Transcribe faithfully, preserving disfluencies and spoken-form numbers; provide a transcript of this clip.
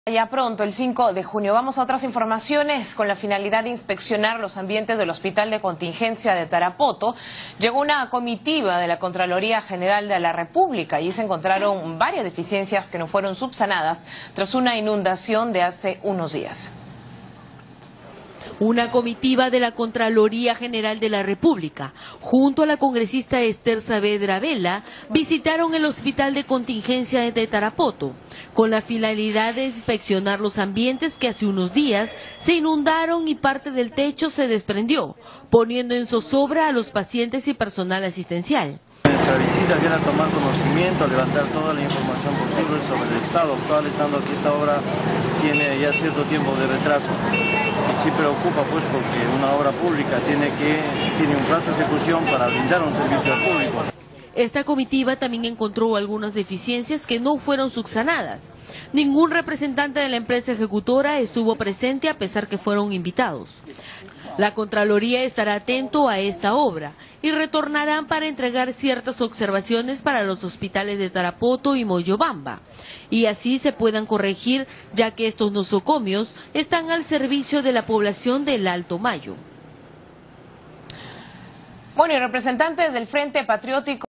Ya pronto, el cinco de junio. Vamos a otras informaciones. Con la finalidad de inspeccionar los ambientes del Hospital de Contingencia de Tarapoto, llegó una comitiva de la Contraloría General de la República y se encontraron varias deficiencias que no fueron subsanadas tras una inundación de hace unos días. Una comitiva de la Contraloría General de la República, junto a la congresista Esther Saavedra Vela, visitaron el Hospital de Contingencia de Tarapoto, con la finalidad de inspeccionar los ambientes que hace unos días se inundaron y parte del techo se desprendió, poniendo en zozobra a los pacientes y personal asistencial. Nuestra visita viene a tomar conocimiento, a levantar toda la información posible sobre el estado actual, estando que esta obra tiene ya cierto tiempo de retraso. Y sí preocupa pues porque una obra pública tiene, que, tiene un plazo de ejecución para brindar un servicio al público. Esta comitiva también encontró algunas deficiencias que no fueron subsanadas. Ningún representante de la empresa ejecutora estuvo presente a pesar que fueron invitados. La Contraloría estará atento a esta obra y retornarán para entregar ciertas observaciones para los hospitales de Tarapoto y Moyobamba, y así se puedan corregir, ya que estos nosocomios están al servicio de la población del Alto Mayo. Bueno, y representantes del Frente Patriótico